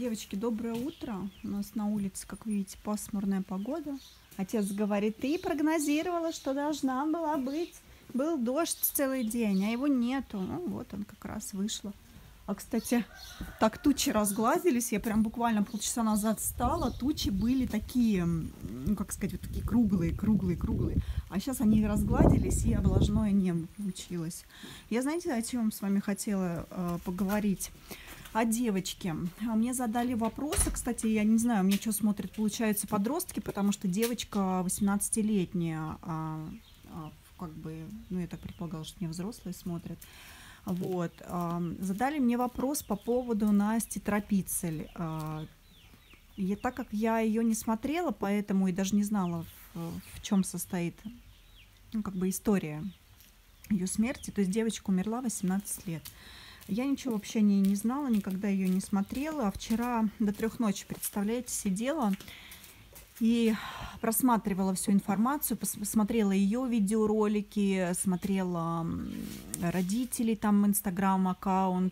Девочки, доброе утро. У нас на улице, как видите, пасмурная погода. Отец говорит, ты прогнозировала, что должна была быть. Был дождь целый день, а его нету. Ну, вот он как раз вышло. А, кстати, так тучи разгладились. Я прям буквально полчаса назад встала. Тучи были такие, ну, как сказать, вот такие круглые. А сейчас они разгладились, и облажное небо получилось. Я, знаете, о чем с вами хотела поговорить? О девочке. Мне задали вопросы, кстати, я не знаю, мне что смотрят, получается, подростки, потому что девочка 18-летняя, как бы, ну, я так предполагала, что мне взрослые смотрят. Вот. Задали мне вопрос по поводу Насти Тропицель. И так как я ее не смотрела, поэтому и даже не знала, в чем состоит, ну, как бы история ее смерти, то есть девочка умерла 18 лет. Я ничего вообще не знала, никогда ее не смотрела. А вчера до 3 ночи, представляете, сидела и просматривала всю информацию, посмотрела ее видеоролики, смотрела родителей, там инстаграм-аккаунт.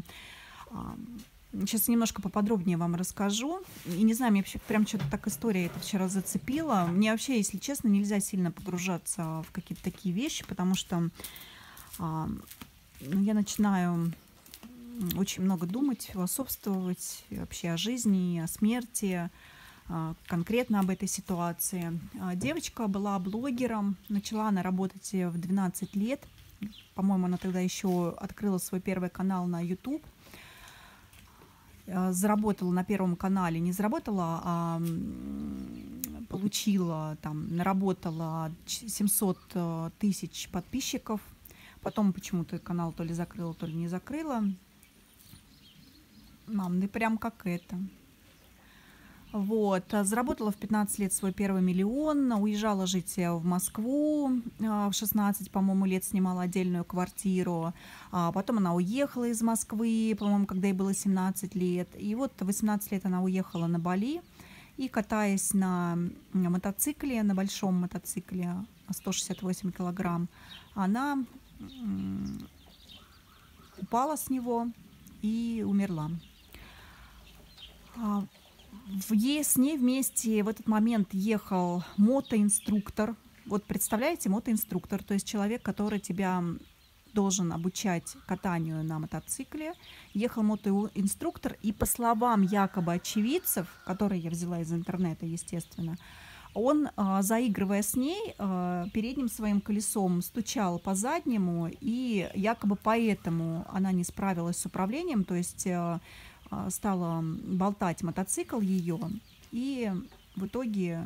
Сейчас немножко поподробнее вам расскажу. И не знаю, мне вообще прям что-то так история это вчера зацепила. Мне вообще, если честно, нельзя сильно погружаться в какие-то такие вещи, потому что я начинаю очень много думать, философствовать вообще о жизни, о смерти, конкретно об этой ситуации. Девочка была блогером, начала она работать в 12 лет. По-моему, она тогда еще открыла свой первый канал на YouTube. Заработала на первом канале, не заработала, а получила, там, наработала 700 тысяч подписчиков. Потом почему-то канал то ли закрыла, то ли не закрыла. Мам, ты прям как это. Вот. Заработала в 15 лет свой первый миллион, уезжала жить в Москву, в 16, по-моему, лет снимала отдельную квартиру. Потом она уехала из Москвы, по-моему, когда ей было 17 лет. И вот в 18 лет она уехала на Бали и, катаясь на мотоцикле, на большом мотоцикле 168 килограмм, она упала с него и умерла. С ней вместе в этот момент мотоинструктор. мотоинструктор. Вот представляете, мотоинструктор, то есть человек, который тебя должен обучать катанию на мотоцикле. Ехал мотоинструктор, и по словам якобы очевидцев, которые я взяла из интернета, естественно, он, заигрывая с ней, передним своим колесом стучал по заднему, и якобы поэтому она не справилась с управлением, то есть стала болтать мотоцикл ее, и в итоге,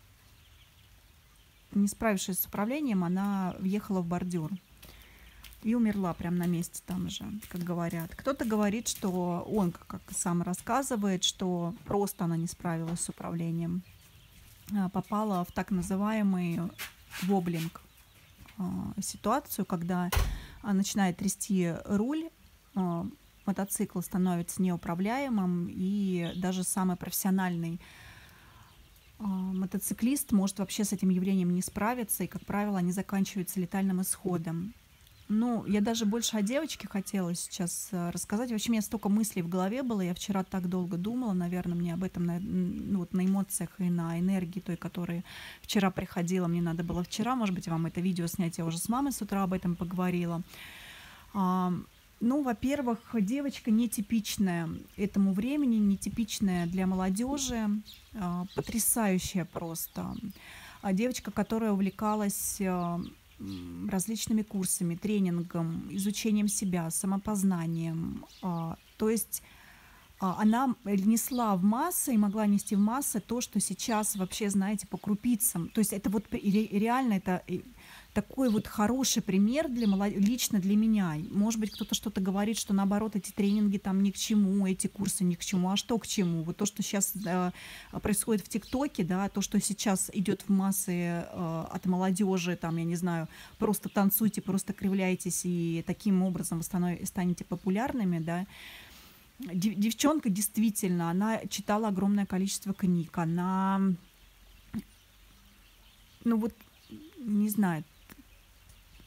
не справившись с управлением, она въехала в бордюр и умерла прямо на месте там же, как говорят. Кто-то говорит, что он, как сам рассказывает, что просто она не справилась с управлением, попала в так называемый воблинг, ситуацию, когда начинает трясти руль, мотоцикл становится неуправляемым, и даже самый профессиональный мотоциклист может вообще с этим явлением не справиться, и, как правило, они заканчиваются летальным исходом. Ну, я даже больше о девочке хотела сейчас рассказать. Вообще, у меня столько мыслей в голове было, я вчера так долго думала, наверное, мне об этом ну, вот на эмоциях и на энергии той, которая вчера приходила, мне надо было вчера, может быть, вам это видео снять, я уже с мамой с утра об этом поговорила. Ну, во-первых, девочка нетипичная этому времени, нетипичная для молодежи, потрясающая просто. Девочка, которая увлекалась различными курсами, тренингом, изучением себя, самопознанием. То есть она несла в массы и могла нести в массы то, что сейчас вообще, знаете, по крупицам. То есть это вот реально это такой вот хороший пример лично для меня. Может быть, кто-то что-то говорит, что наоборот эти тренинги там ни к чему, эти курсы ни к чему. А что к чему? Вот то, что сейчас происходит в ТикТоке, да, то, что сейчас идет в массы от молодежи, там, я не знаю, просто танцуйте, просто кривляйтесь, и таким образом вы станете популярными, да. Девчонка действительно, она читала огромное количество книг, она, ну вот, не знаю,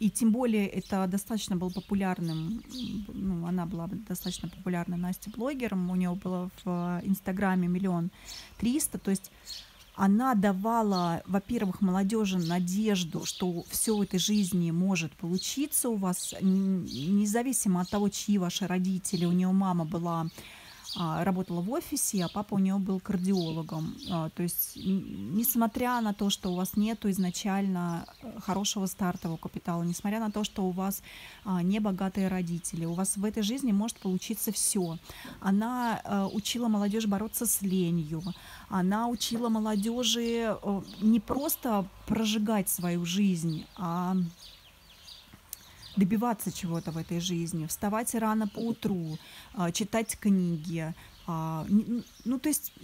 И тем более это достаточно был популярным, ну, она была достаточно популярна, Настя, блогером, у нее было в Инстаграме 1 300 000, то есть она давала, во-первых, молодежи надежду, что все в этой жизни может получиться у вас, независимо от того, чьи ваши родители. У нее мама была работала в офисе, а папа у нее был кардиологом. То есть, несмотря на то, что у вас нету изначально хорошего стартового капитала, несмотря на то, что у вас не богатые родители, у вас в этой жизни может получиться все. Она учила молодежь бороться с ленью, она учила молодежи не просто прожигать свою жизнь, а добиваться чего-то в этой жизни, вставать рано по утру, читать книги. Ну, то есть,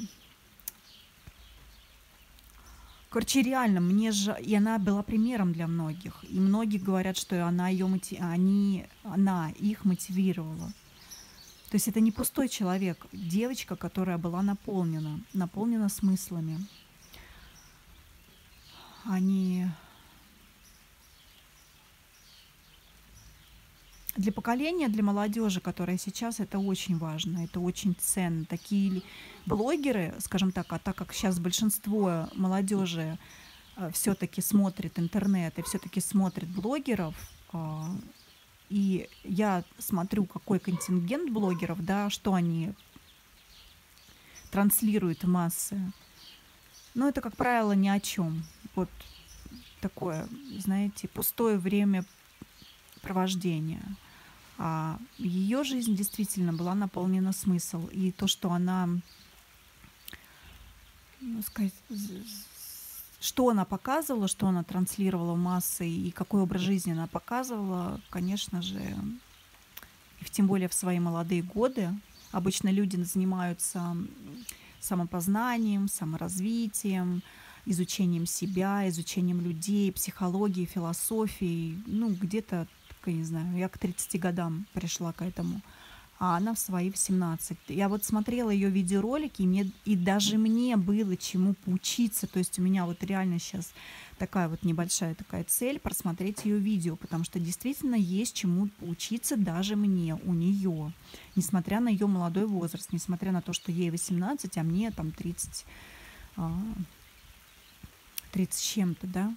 короче, реально, мне же... И она была примером для многих. И многие говорят, что она их мотивировала. То есть это не пустой человек, девочка, которая была наполнена смыслами. Они... Для поколения, для молодежи, которая сейчас, это очень важно, это очень ценно. Такие блогеры, скажем так, а так как сейчас большинство молодежи все-таки смотрит интернет и все-таки смотрит блогеров, и я смотрю, какой контингент блогеров, да, что они транслируют в массы. Но это, как правило, ни о чем. Вот такое, знаете, пустое времяпровождение. А ее жизнь действительно была наполнена смысл. И то, что она, ну, сказать, что она показывала, что она транслировала в массы и какой образ жизни она показывала, конечно же, и тем более в свои молодые годы. Обычно люди занимаются самопознанием, саморазвитием, изучением себя, изучением людей, психологией, философией. Ну, где-то, я не знаю, я к 30 годам пришла к этому, а она в свои 18. Я вот смотрела ее видеоролики, и даже мне было чему поучиться. То есть у меня вот реально сейчас такая вот небольшая такая цель просмотреть ее видео, потому что действительно есть чему поучиться даже мне у нее, несмотря на ее молодой возраст, несмотря на то, что ей 18, а мне там 30 с чем-то, да.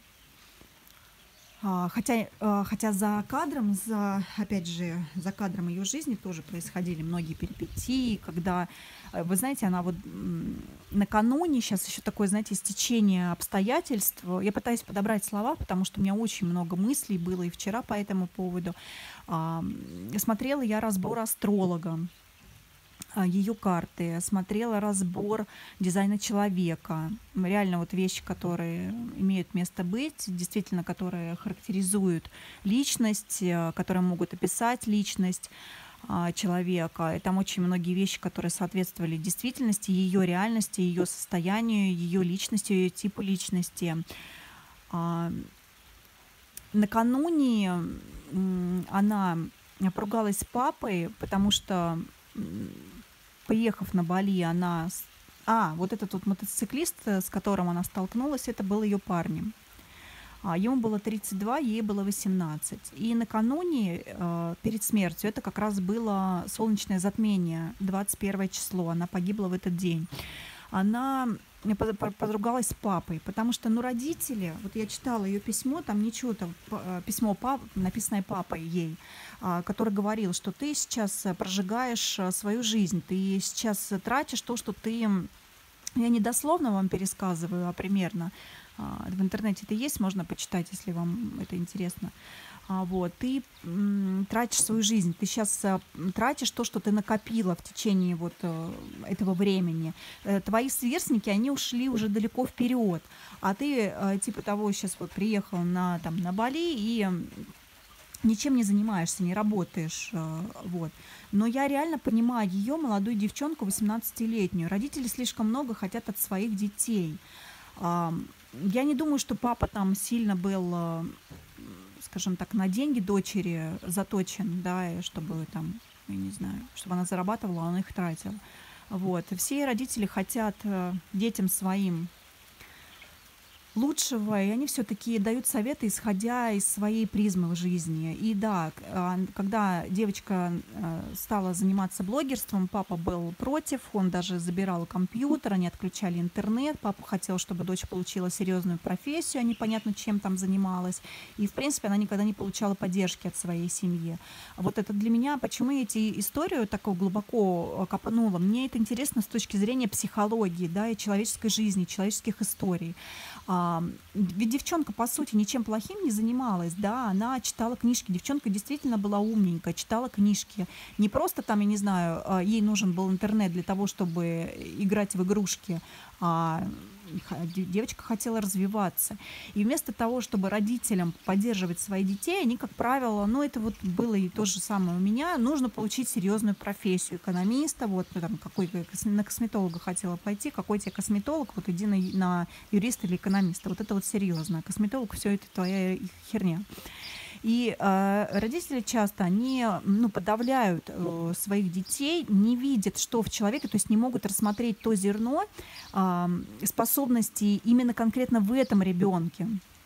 Хотя за кадром, опять же, за кадром ее жизни тоже происходили многие перипетии, когда, вы знаете, она вот накануне, сейчас еще такое, знаете, стечение обстоятельств, я пытаюсь подобрать слова, потому что у меня очень много мыслей было и вчера по этому поводу. Смотрела я разбор астролога, ее карты, смотрела разбор дизайна человека. Реально вот вещи, которые имеют место быть, действительно, которые характеризуют личность, которые могут описать личность человека. И там очень многие вещи, которые соответствовали действительности, ее реальности, ее состоянию, ее личности, ее типу личности. Накануне она поругалась с папой, потому что, приехав на Бали, она... вот этот вот мотоциклист, с которым она столкнулась, это был ее парнем. Ему было 32, ей было 18. И накануне, перед смертью, это как раз было солнечное затмение, 21 число, она погибла в этот день. Она подругалась с папой, потому что, родители, вот я читала ее письмо, там ничего, там письмо написанное папой ей, который говорил, что ты сейчас прожигаешь свою жизнь, ты сейчас тратишь то, что ты, я не дословно вам пересказываю, а примерно, в интернете это есть, можно почитать, если вам это интересно. Вот, ты тратишь свою жизнь, ты сейчас тратишь то, что ты накопила в течение вот этого времени. Твои сверстники, они ушли уже далеко вперед, а ты типа того сейчас вот приехал на Бали и ничем не занимаешься, не работаешь. Вот. Но я реально понимаю ее, молодую девчонку, 18-летнюю. Родители слишком много хотят от своих детей. Я не думаю, что папа там сильно был, скажем так, на деньги дочери заточен, да, и чтобы там, я не знаю, чтобы она зарабатывала, а он их тратил. Вот. И все родители хотят детям своим лучшего, и они все-таки дают советы, исходя из своей призмы в жизни. И да, когда девочка стала заниматься блогерством, папа был против, он даже забирал компьютер, они отключали интернет, папа хотел, чтобы дочь получила серьезную профессию, а непонятно, чем там занималась. И, в принципе, она никогда не получала поддержки от своей семьи. Вот это для меня, почему я эти историю такого глубоко копнула, мне это интересно с точки зрения психологии, да, и человеческой жизни, человеческих историй. Ведь девчонка, по сути, ничем плохим не занималась, да, она читала книжки, девчонка действительно была умненькая, читала книжки. Не просто там, я не знаю, ей нужен был интернет для того, чтобы играть в игрушки, а девочка хотела развиваться. И вместо того, чтобы родителям поддерживать своих детей, они, как правило, ну, это вот было и то же самое у меня, нужно получить серьезную профессию экономиста, вот, там, какой на косметолога хотела пойти, какой тебе косметолог, вот иди на юриста или экономиста, вот это вот серьезно, а косметолог все это твоя херня. И родители часто, они подавляют своих детей, не видят, что в человеке, то есть не могут рассмотреть то зерно способностей именно конкретно в этом ребенке.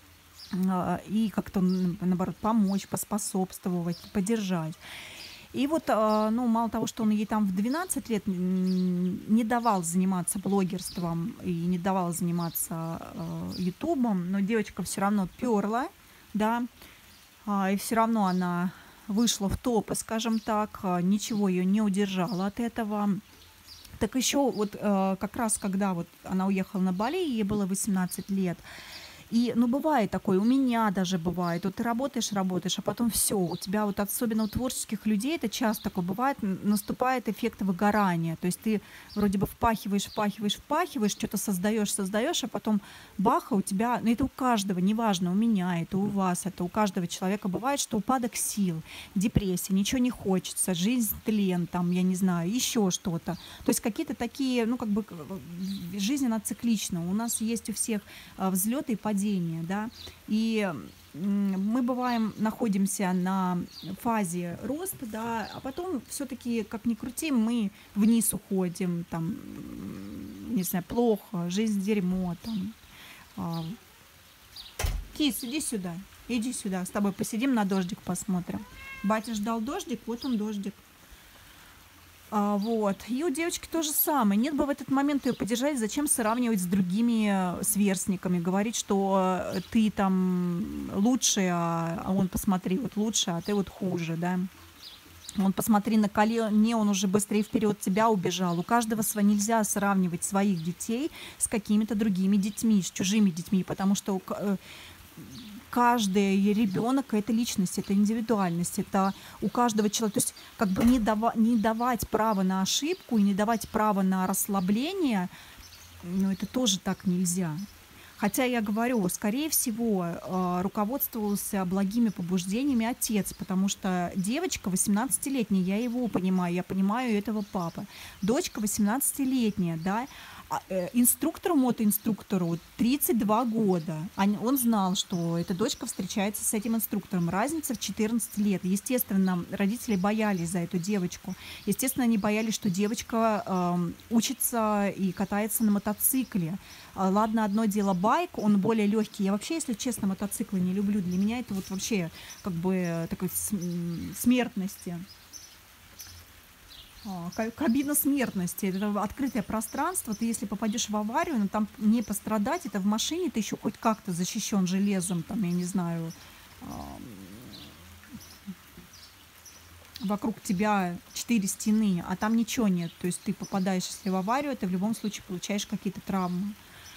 И как-то, наоборот, помочь, поспособствовать, поддержать. И вот, мало того, что он ей там в 12 лет не давал заниматься блогерством и не давал заниматься ютубом, но девочка все равно перла, да, и все равно она вышла в топы, скажем так, ничего ее не удержало от этого. Так еще вот как раз, когда вот она уехала на Бали, ей было 18 лет, и, бывает такое, у меня даже бывает, вот ты работаешь, а потом все, у тебя вот особенно у творческих людей это часто такое бывает, наступает эффект выгорания, то есть ты вроде бы впахиваешь, что-то создаешь, а потом баха у тебя, это у каждого, неважно, у меня, это у вас, это у каждого человека бывает, что упадок сил, депрессия, ничего не хочется, жизнь тлен, там, я не знаю, еще что-то. То есть какие-то такие, жизнь, она циклична, у нас есть у всех взлеты и падения, да, и мы бываем, находимся на фазе роста, да, а потом все-таки, как ни крути, мы вниз уходим, там, не знаю, плохо, жизнь дерьмо, там. Кис, иди сюда, с тобой посидим, на дождик посмотрим. Батя ждал дождик, вот он дождик. Вот. И у девочки то же самое. Нет бы в этот момент ее поддержать, зачем сравнивать с другими сверстниками, говорить, что ты там лучше, а он, посмотри, вот лучше, а ты вот хуже, да. Он, посмотри, на колене, он уже быстрее вперед тебя убежал. У каждого нельзя сравнивать своих детей с какими-то другими детьми, с чужими детьми, потому что каждый ребенок — это личность, это индивидуальность, это у каждого человека. То есть как бы не давать право на ошибку и не давать право на расслабление, это тоже так нельзя. Хотя я говорю, скорее всего, руководствовался благими побуждениями отец, потому что девочка 18-летняя, я его понимаю, я понимаю этого папы. Дочка 18-летняя, да, мотоинструктору 32 года. Он знал, что эта дочка встречается с этим инструктором. Разница в 14 лет. Естественно, родители боялись за эту девочку. Естественно, они боялись, что девочка учится и катается на мотоцикле. Ладно, одно дело байк, он более легкий. Я вообще, если честно, мотоциклы не люблю. Для меня это вот вообще как бы такой смертности. Кабина смертности. Это открытое пространство. Ты, если попадешь в аварию, там не пострадать, это в машине ты еще хоть как-то защищен железом, там, я не знаю, вокруг тебя 4 стены, а там ничего нет. То есть ты попадаешь, если в аварию, ты в любом случае получаешь какие-то травмы.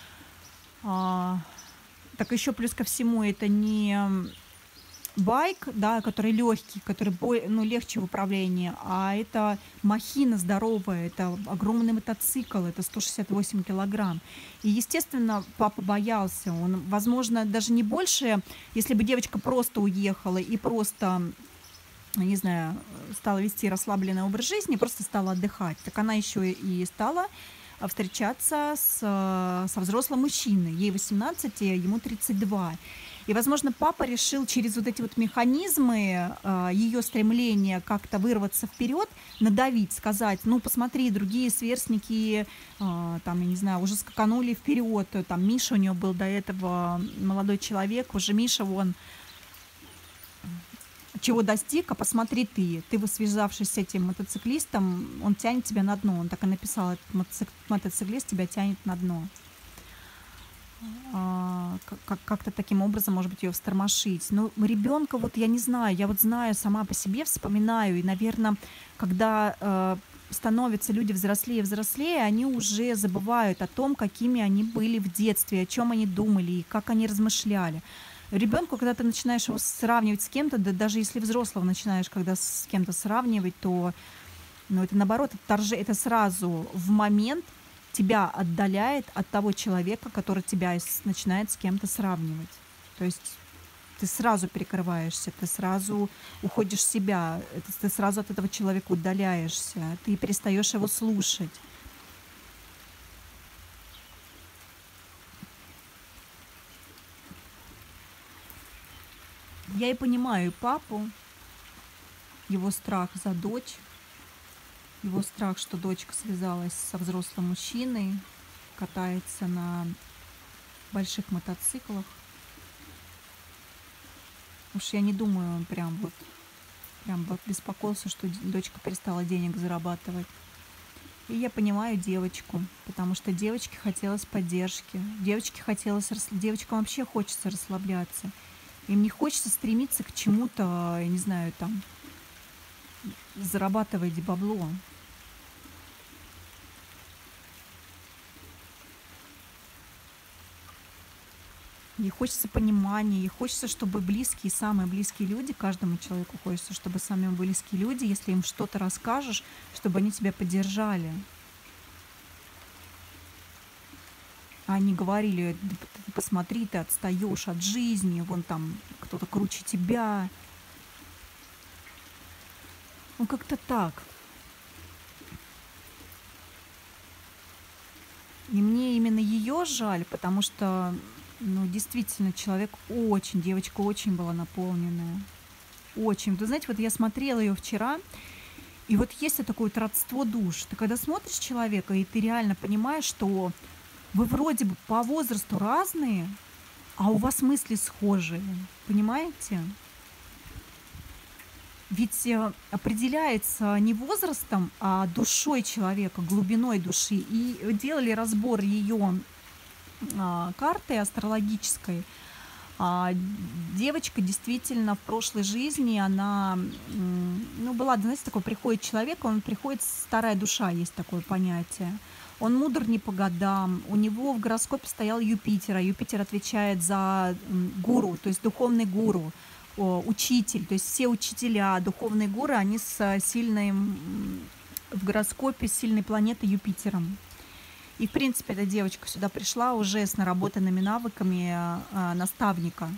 Так еще плюс ко всему, это не байк, да, который легкий, который легче в управлении, а это махина здоровая, это огромный мотоцикл, это 168 килограмм. И, естественно, папа боялся. Он, возможно, даже не больше, если бы девочка просто уехала и просто, не знаю, стала вести расслабленный образ жизни, просто стала отдыхать, так она еще и стала встречаться со взрослым мужчиной. Ей 18, ему 32. И, возможно, папа решил через вот эти вот механизмы ее стремления как-то вырваться вперед, надавить, сказать, ну, посмотри, другие сверстники, там, я не знаю, уже скаканули вперед, там, Миша у него был до этого молодой человек, уже Миша, вон, чего достиг, а посмотри ты вот связавшись с этим мотоциклистом, он тянет тебя на дно, он так и написал, этот мотоциклист тебя тянет на дно. Как-то таким образом, может быть, ее встормошить. Но ребенка, вот я не знаю, я вот знаю, сама по себе вспоминаю, и, наверное, когда становятся люди взрослее и взрослее, они уже забывают о том, какими они были в детстве, о чем они думали и как они размышляли. Ребенку, когда ты начинаешь его сравнивать с кем-то, да даже если взрослого начинаешь когда с кем-то сравнивать, то ну, это наоборот, это сразу в момент тебя отдаляет от того человека, который тебя начинает с кем-то сравнивать. То есть ты сразу перекрываешься, ты сразу уходишь в себя, ты сразу от этого человека удаляешься, ты перестаешь его слушать. Я и понимаю папу, его страх за дочь, его страх, что дочка связалась со взрослым мужчиной, катается на больших мотоциклах. Уж я не думаю, он прям вот беспокоился, что дочка перестала денег зарабатывать. И я понимаю девочку, потому что девочке хотелось поддержки, девочкам вообще хочется расслабляться. Им не хочется стремиться к чему-то, я не знаю, там, зарабатывать бабло. Ей хочется понимания, ей хочется, чтобы близкие, самые близкие люди, каждому человеку хочется, чтобы самые близкие люди, если им что-то расскажешь, чтобы они тебя поддержали. А они говорили, ты посмотри, ты отстаешь от жизни, вон там кто-то круче тебя. Ну, как-то так. И мне именно ее жаль, потому что, ну, действительно, девочка очень была наполненная. Очень. Вы знаете, вот я смотрела ее вчера, и вот есть такое вот родство душ. Ты когда смотришь человека, и ты реально понимаешь, что вы вроде бы по возрасту разные, а у вас мысли схожие. Понимаете? Ведь определяется не возрастом, а душой человека, глубиной души. И делали разбор ее карты астрологической. Девочка действительно в прошлой жизни, она, ну, была, знаете, такой приходит человек, он приходит, старая душа, есть такое понятие. Он мудр не по годам, у него в гороскопе стоял Юпитер, а Юпитер отвечает за гуру, то есть духовный гуру, учитель, то есть все учителя, духовные гуру, они с сильным в гороскопе, с сильной планетой Юпитером. И, в принципе, эта девочка сюда пришла уже с наработанными навыками наставника.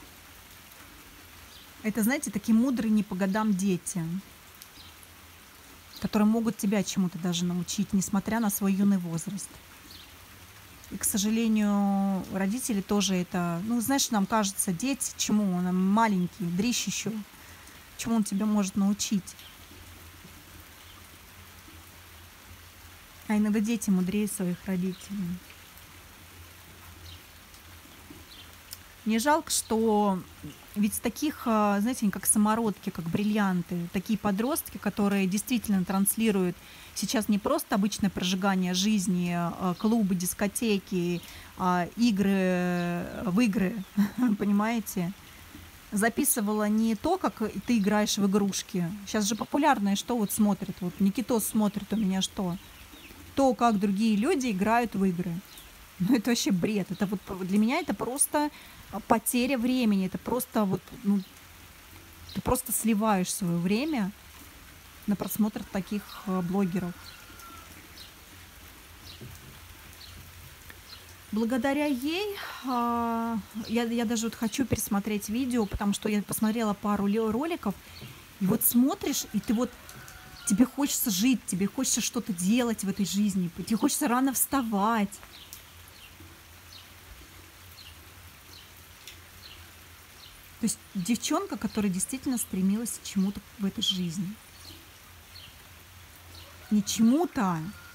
Это, знаете, такие мудрые не по годам дети, которые могут тебя чему-то даже научить, несмотря на свой юный возраст. И, к сожалению, родители тоже это... Ну, знаешь, нам кажется, дети, чему? Он маленький, дрищ еще. Чему он тебя может научить? А иногда дети мудрее своих родителей. Мне жалко, что ведь таких, знаете, они как самородки, как бриллианты, такие подростки, которые действительно транслируют сейчас не просто обычное прожигание жизни, клубы, дискотеки, игры в игры, понимаете? Записывала не то, как ты играешь в игрушки. Сейчас же популярное, что вот смотрит, вот Никитос смотрит у меня что? То, как другие люди играют в игры. Ну, это вообще бред. Это вот для меня это просто потеря времени. Это просто вот, ну, ты просто сливаешь свое время на просмотр таких блогеров. Благодаря ей я даже вот хочу пересмотреть видео, потому что я посмотрела пару роликов, и вот смотришь, и ты вот тебе хочется жить, тебе хочется что-то делать в этой жизни, тебе хочется рано вставать. То есть девчонка, которая действительно стремилась к чему-то в этой жизни. Не чему-то,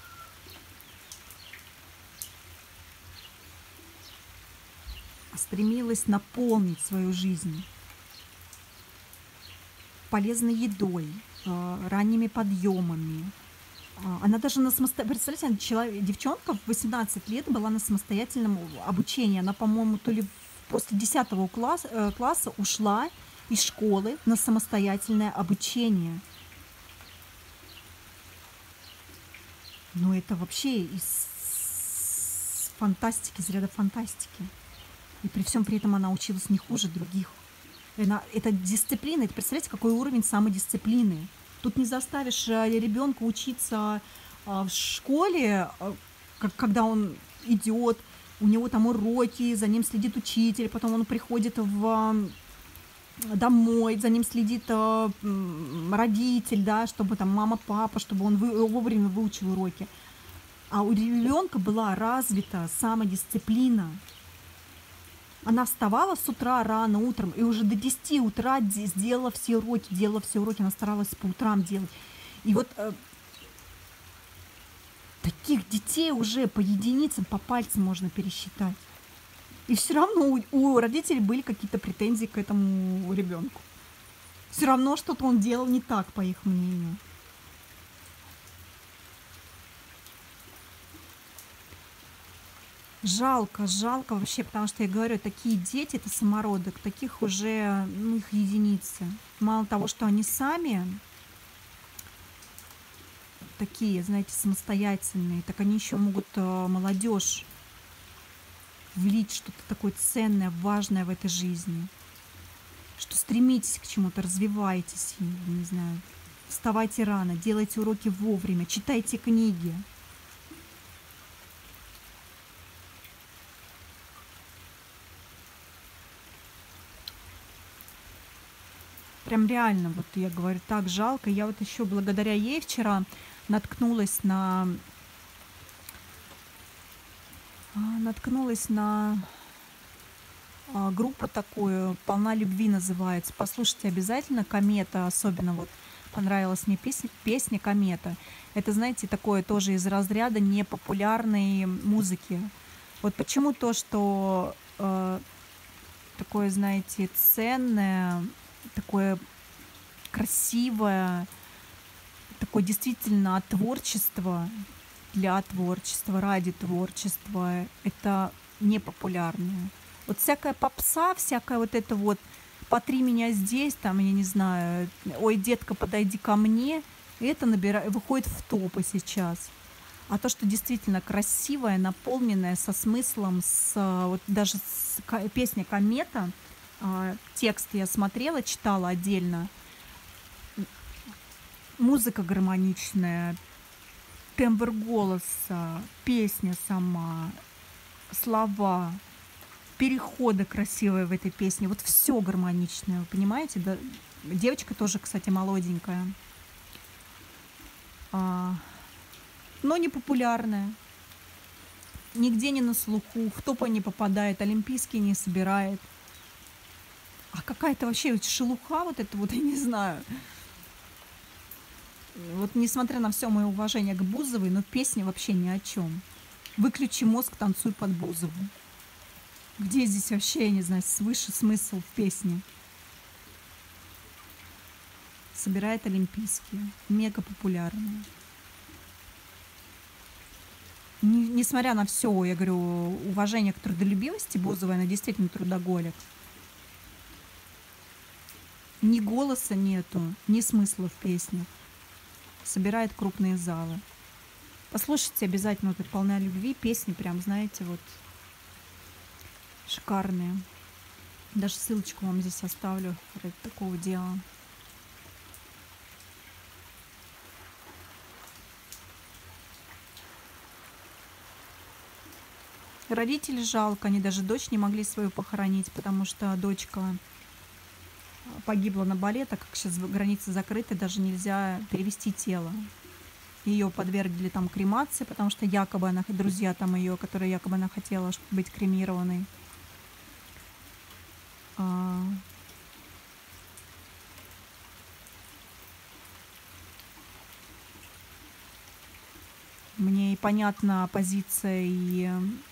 а стремилась наполнить свою жизнь полезной едой, ранними подъемами. Она даже представляете, девчонка в 18 лет была на самостоятельном обучении. Она, по-моему, то ли после 10 класса ушла из школы на самостоятельное обучение. Но это вообще из фантастики, из ряда фантастики. И при всем при этом она училась не хуже других. Это дисциплина. Это, представляете, какой уровень самодисциплины. Тут не заставишь ребенка учиться в школе, когда он идет, у него там уроки, за ним следит учитель, потом он приходит домой, за ним следит родитель, да, чтобы там мама, папа, чтобы он вовремя выучил уроки. А у ребенка была развита самодисциплина. Она вставала с утра рано утром и уже до 10 утра делала все уроки, она старалась по утрам делать. И вот таких детей уже по единицам, по пальцам можно пересчитать. И все равно у родителей были какие-то претензии к этому ребенку. Все равно что-то он делал не так, по их мнению. Жалко вообще, потому что я говорю, такие дети, это самородок, таких уже, их единицы. Мало того, что они сами такие, знаете, самостоятельные, так они еще могут молодежь влить что-то такое ценное, важное в этой жизни. Что стремитесь к чему-то, развивайтесь, не знаю, вставайте рано, делайте уроки вовремя, читайте книги. Прям реально, вот я говорю, так жалко. Я вот еще благодаря ей вчера наткнулась на группу такую, «Полна любви» называется. Послушайте обязательно. «Комета», особенно вот понравилась мне песня «Комета». Это, знаете, такое тоже из разряда непопулярной музыки. Вот почему то, что такое, знаете, ценное, такое красивое, такое действительно творчество для творчества, ради творчества, это непопулярное. Вот всякая попса, всякая вот это вот «потри меня здесь», там, я не знаю, «ой, детка, подойди ко мне», это выходит в топы сейчас. А то, что действительно красивое, наполненное, со смыслом, вот даже песня «Комета», текст я смотрела, читала отдельно, музыка гармоничная, тембр голоса, песня сама, слова, переходы красивые в этой песне. Вот все гармоничное, вы понимаете? Да? Девочка тоже, кстати, молоденькая. Но не популярная. Нигде не на слуху, в топы не попадает, олимпийские не собирает. А какая-то вообще шелуха, вот это вот, я не знаю. Вот несмотря на все мое уважение к Бузовой, но песня вообще ни о чем. «Выключи мозг, танцуй под Бузову». Где здесь вообще, я не знаю, свыше смысл в песне? Собирает олимпийские, мега популярные. Несмотря на все, я говорю, уважение к трудолюбивости Бузовой, она действительно трудоголик. Ни голоса нету, ни смысла в песнях. Собирает крупные залы. Послушайте обязательно вот «Полна любви», песни прям, знаете, вот шикарные. Даже ссылочку вам здесь оставлю ради такого дела. Родителей жалко, они даже дочь не могли свою похоронить, потому что дочка погибла на бале, так как сейчас границы закрыты, даже нельзя перевести тело. Ее подвергли там кремации, потому что якобы она, друзья там ее, которые якобы она хотела быть кремированной. Мне и понятна позиция и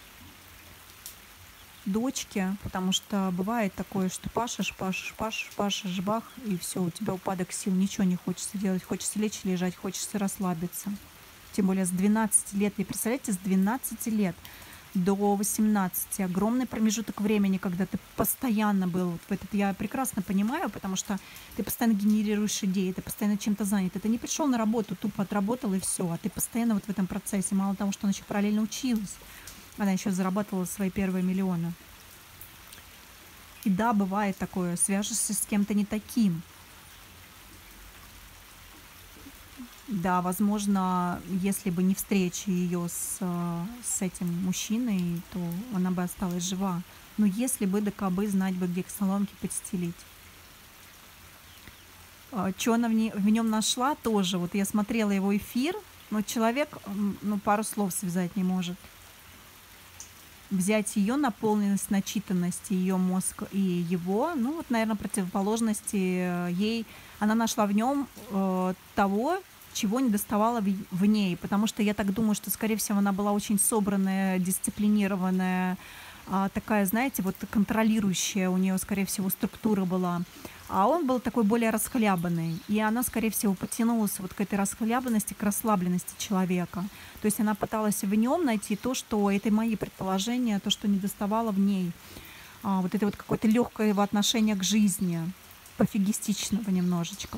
дочки, потому что бывает такое, что пашешь, пашешь, пашешь, пашешь, бах, и все, у тебя упадок сил, ничего не хочется делать, хочется лечь, лежать, хочется расслабиться. Тем более с 12 лет, и представляете, с 12 лет до 18 огромный промежуток времени, когда ты постоянно был вот в этот, я прекрасно понимаю, потому что ты постоянно генерируешь идеи, ты постоянно чем-то занят, ты не пришел на работу, тупо отработал и все, а ты постоянно вот в этом процессе, мало того, что она еще параллельно училась, она еще зарабатывала свои первые миллионы. И да, бывает такое, свяжешься с кем-то не таким. Да, возможно, если бы не встреча ее с этим мужчиной, то она бы осталась жива. Но если бы, да кабы, знать бы, где к соломке подстелить. Что она в нем нашла, тоже. Вот я смотрела его эфир, но человек, ну, пару слов связать не может. Взять ее наполненность, начитанность, ее мозг и его, ну вот, наверное, противоположности ей, она нашла в нем того, чего не доставала в ней, потому что я так думаю, что, скорее всего, она была очень собранная, дисциплинированная, такая, знаете, вот контролирующая у нее, скорее всего, структура была. А он был такой более расхлябанный. И она, скорее всего, потянулась вот к этой расхлябанности, к расслабленности человека. То есть она пыталась в нем найти то, что, это мои предположения, то, что не доставало в ней. Вот это вот какое-то легкое его отношение к жизни, пофигистичного немножечко.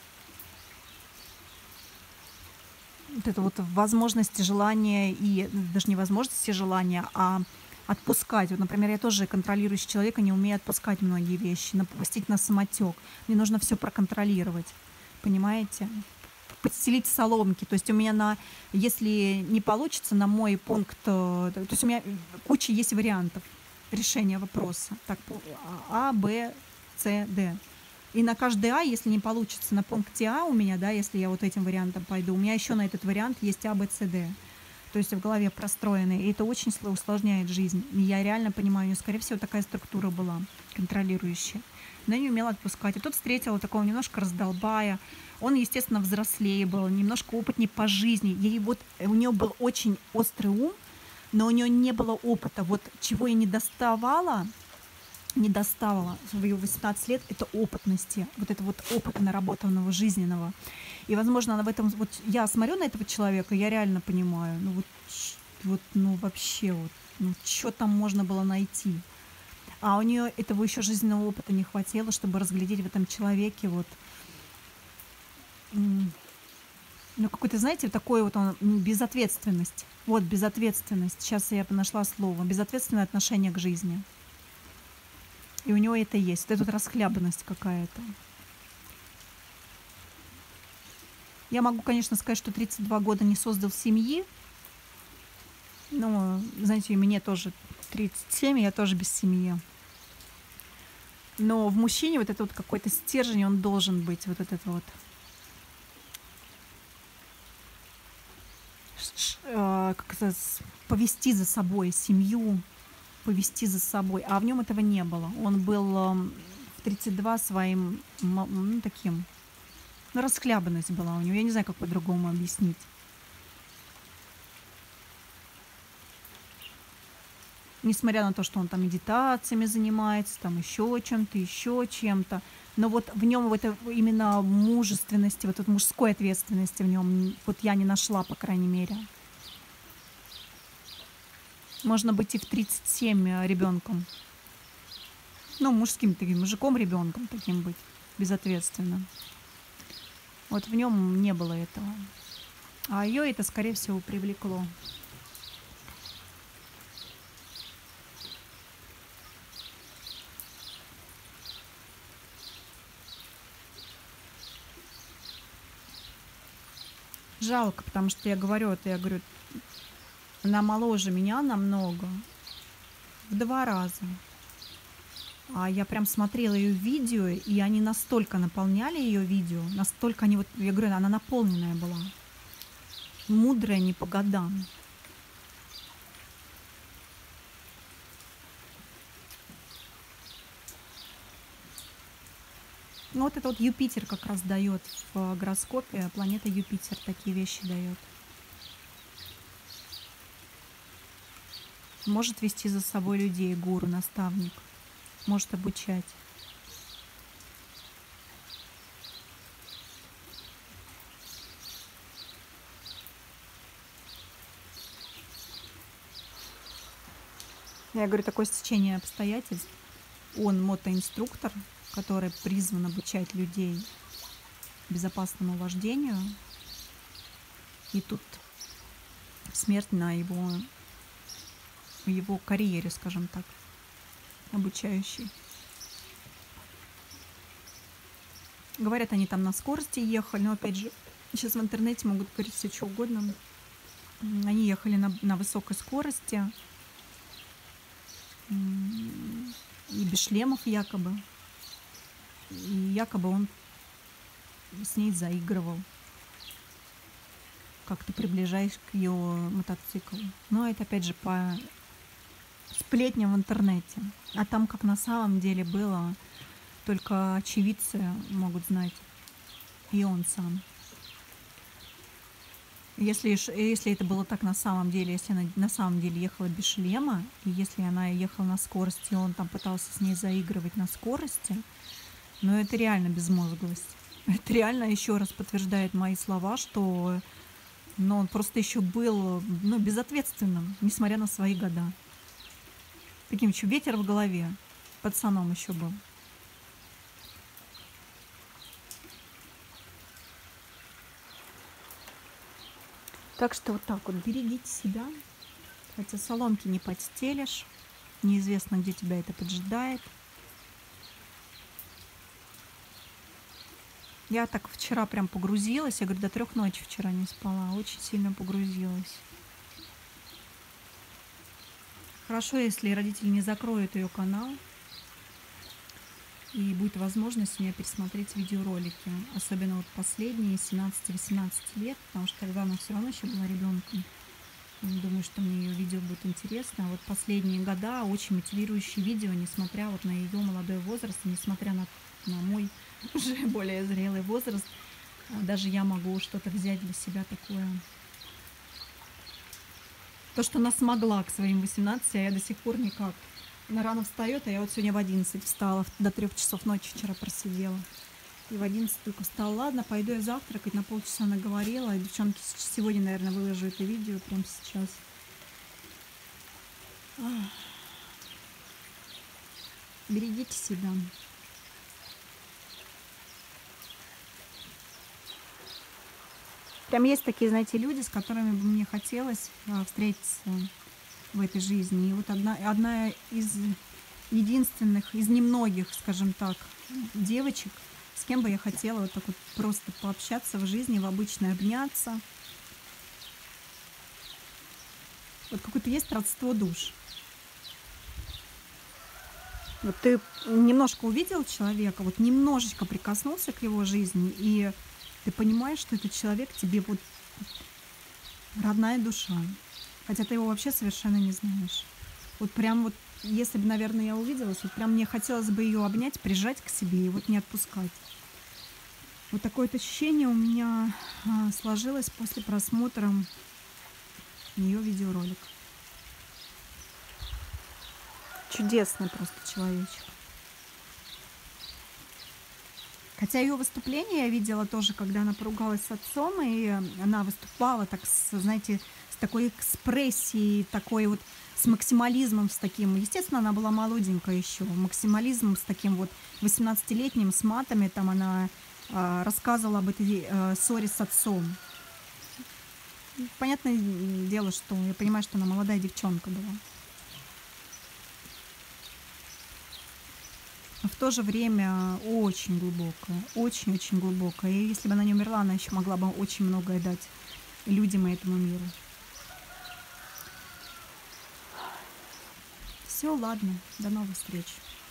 Вот это вот возможности, желания и даже не возможности, желания, а отпускать. Вот, например, я тоже контролирующий человек и не умею отпускать многие вещи, пустить на самотек. Мне нужно все проконтролировать. Понимаете? Подстелить соломки. То есть у меня если не получится на мой пункт, то есть у меня куча есть вариантов решения вопроса. Так, А, Б, С, Д. И на каждый А, если не получится на пункте А у меня, да, если я вот этим вариантом пойду, у меня еще на этот вариант есть А, Б, С, Д. То есть в голове простроены. И это очень усложняет жизнь. И я реально понимаю, у нее, скорее всего, такая структура была, контролирующая. Она не умела отпускать. И тут встретила такого немножко раздолбая. Он, естественно, взрослее был, немножко опытнее по жизни. У нее был очень острый ум, но у нее не было опыта. Вот чего ей не доставала в ее 18 лет, это опытности, вот это вот опыта наработанного жизненного. И, возможно, она в этом, вот я смотрю на этого человека, я реально понимаю, ну вообще, ну что там можно было найти. А у нее этого еще жизненного опыта не хватило, чтобы разглядеть в этом человеке вот, ну какой-то, знаете, такой вот он, безответственность. Вот безответственность, сейчас я нашла слово, безответственное отношение к жизни. И у него это есть. Вот эта вот расхлябанность какая-то. Я могу, конечно, сказать, что 32 года не создал семьи. Но, знаете, и мне тоже 37, я тоже без семьи. Но в мужчине вот это вот какой-то стержень, он должен быть. Вот этот вот. Как это, повести за собой семью, повести за собой, а в нем этого не было. Он был в 32 своим, ну, таким, ну, расхлябанность была у него. Я не знаю, как по-другому объяснить. Несмотря на то, что он там медитациями занимается, там еще чем-то. Но вот в нем вот именно мужественности, вот этой мужской ответственности в нем, вот я не нашла, по крайней мере. Можно быть и в 37 ребенком. Ну, мужским таким, мужиком, ребенком таким быть, безответственным. Вот в нем не было этого. А ее это, скорее всего, привлекло. Жалко, потому что я говорю, она моложе меня намного, в 2 раза. А я прям смотрела ее видео, и они настолько наполняли ее видео, настолько они, вот, я говорю, она наполненная была, мудрая не по годам. Ну вот это вот Юпитер как раз дает в гороскопе, планета Юпитер такие вещи дает. может вести за собой людей, гуру, наставник, может обучать. Я говорю, такое стечение обстоятельств. Он мотоинструктор, который призван обучать людей безопасному вождению. И тут смерть на его карьере, скажем так, обучающей. Говорят, они там на скорости ехали, но опять же, сейчас в интернете могут говорить все что угодно. Они ехали на высокой скорости, и без шлемов якобы. И якобы он с ней заигрывал, как-то приближаясь к ее мотоциклу. Но это опять же по сплетням в интернете. А там как на самом деле было, только очевидцы могут знать, и он сам. Если это было так на самом деле, если она на самом деле ехала без шлема, и если она ехала на скорости, и он там пытался с ней заигрывать на скорости, но это реально безмозглость. Это реально еще раз подтверждает мои слова, что он просто еще был безответственным, несмотря на свои года. Таким еще ветер в голове, пацаном еще был. Так что вот так вот берегите себя, хотя соломки не подстелишь, неизвестно, где тебя это поджидает. Я так вчера прям погрузилась, я говорю, до 3 ночи вчера не спала, очень сильно погрузилась. Хорошо, если родители не закроют ее канал, и будет возможность у меня пересмотреть видеоролики, особенно вот последние 17-18 лет, потому что тогда она все равно еще была ребенком. Не думаю, что мне ее видео будет интересно. А вот последние года очень мотивирующие видео, несмотря вот на ее молодой возраст, несмотря на мой уже более зрелый возраст, даже я могу что-то взять для себя такое. То, что она смогла к своим 18, а я до сих пор никак. Она рано встает, а я вот сегодня в 11 встала, до 3 часов ночи вчера просидела. И в 11 только встала. Ладно, пойду я завтракать, на полчаса наговорила. Девчонки сегодня, наверное, выложу это видео прямо сейчас. Берегите себя. Прям есть такие, знаете, люди, с которыми бы мне хотелось встретиться в этой жизни. И вот одна из единственных, из немногих, скажем так, девочек, с кем бы я хотела вот так вот просто пообщаться в жизни, в обычной обняться. Вот какое-то есть родство душ. Вот ты немножко увидел человека, вот немножечко прикоснулся к его жизни, и ты понимаешь, что этот человек тебе вот родная душа. Хотя ты его вообще совершенно не знаешь. Вот прям вот, если бы, наверное, я увиделась, вот прям мне хотелось бы ее обнять, прижать к себе и вот не отпускать. Вот такое вот ощущение у меня сложилось после просмотра ее видеоролика. Чудесный просто человечек. Хотя ее выступление я видела тоже, когда она поругалась с отцом, и она выступала так, знаете, с такой экспрессией, такой вот с максимализмом, с таким, естественно, она была молоденькая еще, максимализмом с таким вот 18-летним, с матами, там она рассказывала об этой ссоре с отцом. Понятное дело, что я понимаю, что она молодая девчонка была. Но в то же время очень глубокая, очень-очень глубокая. И если бы она не умерла, она еще могла бы очень многое дать людям и этому миру. Все, ладно, до новых встреч.